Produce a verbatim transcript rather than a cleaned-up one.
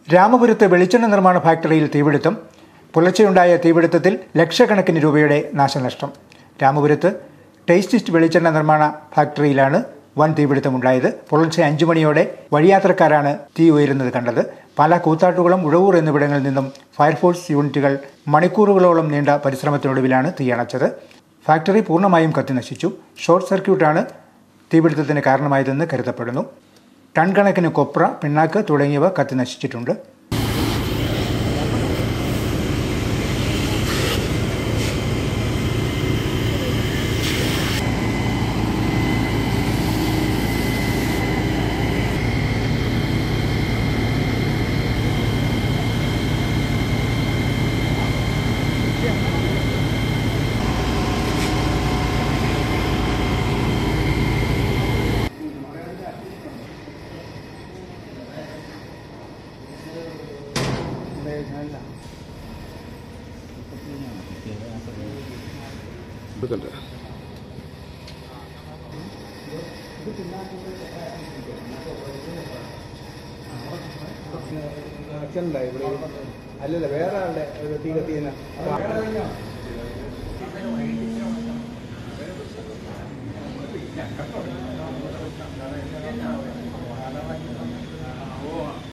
രാമപുരത്ത് വെളിച്ചെണ്ണ നിർമ്മാണ ഫാക്ടറിയിൽ തീപിടുത്തം. പുലർച്ചെയുണ്ടായ തീപിടുത്തത്തിൽ ലക്ഷക്കണക്കിന് രൂപയുടെ നാശനഷ്ടം. രാമപുരത്ത് ടേസ്റ്റിസ്റ്റ് വെളിച്ചെണ്ണ നിർമ്മാണ ഫാക്ടറിയിലാണ് വൻ തീപിടുത്തമുണ്ടായത്. പുലർച്ചെ അഞ്ചു മണിയോടെ വഴിയാത്രക്കാരാണ് തീ ഉയരുന്നത് കണ്ടത്. പാലാ കൂത്താട്ടുകുളം, ഉഴവൂർ എന്നിവിടങ്ങളിൽ നിന്നും ഫയർഫോഴ്സ് യൂണിറ്റുകൾ മണിക്കൂറുകളോളം നീണ്ട പരിശ്രമത്തിനൊടുവിലാണ് തീയണച്ചത്. ഫാക്ടറി പൂർണ്ണമായും കത്തിനശിച്ചു. ഷോർട്ട് സർക്യൂട്ടാണ് തീപിടുത്തത്തിന് കാരണമായതെന്ന് കരുതപ്പെടുന്നു. ടൺ കണക്കിന് കൊപ്ര, പിണ്ണാക്ക് തുടങ്ങിയവ കത്തിനശിച്ചിട്ടുണ്ട്. എടുക്കണ്ടേ അല്ലല്ല വേറെ ആളുടെ തീ കത്തിയെന്ന